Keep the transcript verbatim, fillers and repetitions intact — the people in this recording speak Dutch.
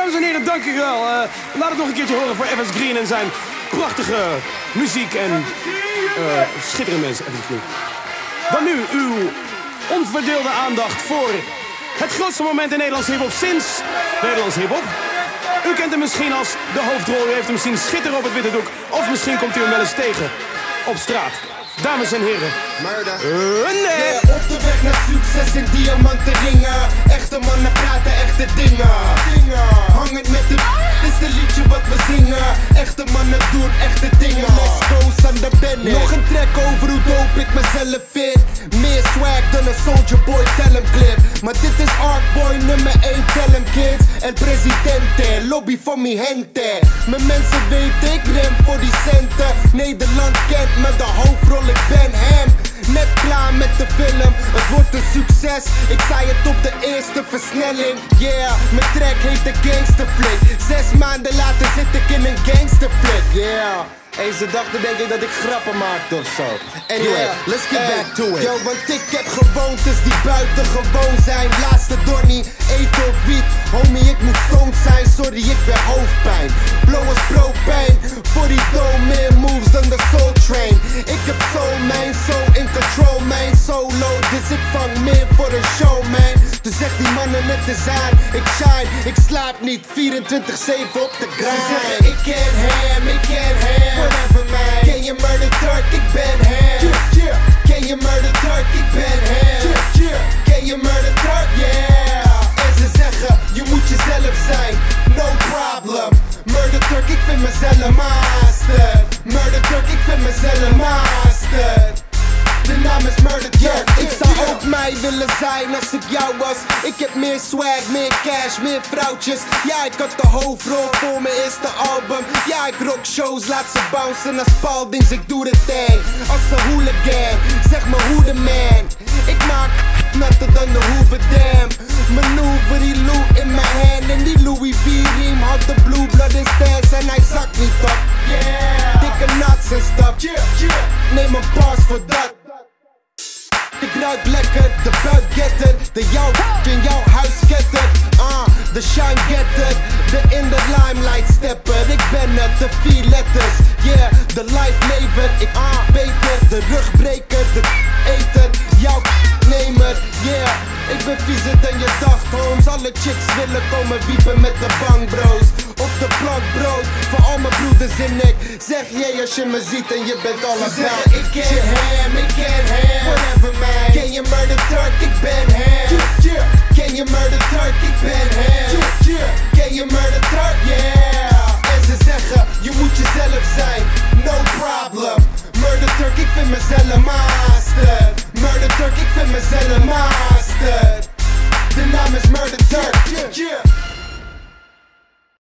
Dames en heren, dank u wel. Uh, laat het nog een keertje horen voor Evans Green en zijn prachtige muziek en uh, schitterende mensen. Evans Green. Dan nu uw onverdeelde aandacht voor het grootste moment in Nederlands hiphop sinds Nederlands hiphop. U kent hem misschien als de hoofdrol, u heeft hem zien schitteren op het witte doek. Of misschien komt u hem wel eens tegen op straat. Dames en heren, Murder. Uh, nee. Yeah, op de weg naar succes in diamanten ringen. Echte mannen praten echte dingen. dingen. Hangend met de dit is de liedje wat we zingen. Echte mannen doen echte dingen. Let's go, Sander Bennett. Nog een track over hoe dope ik mezelf vind. Meer swag dan een Soulja Boy, tell hem clip. Maar dit is Artboy nummer één, tell hem kids. El presidente, lobby voor mi gente. Mijn mensen weten ik rem voor die centen. Nederland kent me de hoofdrol, ik ben hem. Net klaar met de film, het wordt een succes. Ik zei het op de eerste versnelling. Yeah, mijn track heet de Gangster Flick. Zes maanden later zit ik in een gangster flick. Yeah. Eens ze dachten denk ik dat ik grappen maakte of zo. Anyway, yeah, let's get hey, back to it. Yo, want ik heb gewoontes die buitengewoon zijn. Laatste Donnie, eten of wiet. Homie, ik moet stoned zijn, sorry, ik ben hoofdpijn. Blow als propane, voor die dough meer moves dan de Soul Train. Ik heb soul man, so in control man, solo. Dus ik vang meer voor een show man. Dus zeg die mannen net eens aan, ik shine, ik slaap niet, vierentwintig zeven op de grind. Ze zeggen ik ken hem, ik ken hem. Whatever man, ken je Murder Turk, ik ben hem. Yeah, yeah. Ken je Murder Turk, ik ben hem. Yeah, yeah. Ken je Murder Turk, yeah. En ze zeggen, je moet jezelf zijn, no problem. Murder Turk, ik vind mezelf master. Murder Turk, ik vind mezelf master. De naam is Murder Turk. Yeah, ik zou ook mij willen zijn als ik jou was. Ik heb meer swag, meer cash, meer vrouwtjes. Ja, ik had de hoofdrol voor mijn eerste album. Ja, ik rock shows, laat ze bouncen als Spaldings. Ik doe de ding als een hooligan. Zeg me hoe de man. Ik maak natter dan de Hoover Dam. Maneuver die Lou in mijn hand. En die Louis V riem had de blue blood in stance. En hij zakt niet op. Yeah. Dikke nuts en stuff. Yeah, yeah. Neem een pas voor dat. Ik ruik lekker, de buik getter. De jouw in jouw huis getter. Ah, de shine getter. De in de limelight stepper. Ik ben het, de vier letters. Yeah, de life lever. Ik ah, beter, de rugbreker. De eter, jouw nemer. Yeah, ik ben viezer dan je dacht, homes. Alle chicks willen komen wiepen met de bangbro's. Op de plank brood, voor al mijn broeders en ik. Zeg jij als je me ziet en je bent al een bel. Ik ken hem, ik ken hem. Whatever man. Ken je Murder Turk, ik ben hem. Yeah, yeah. Ken je Murder Turk, ik ben hem. Yeah, yeah. Ken je Murder Turk, yeah. En ze zeggen, je moet jezelf zijn, no problem. Murder Turk, ik vind mezelf master. Murder Turk, ik vind mezelf master.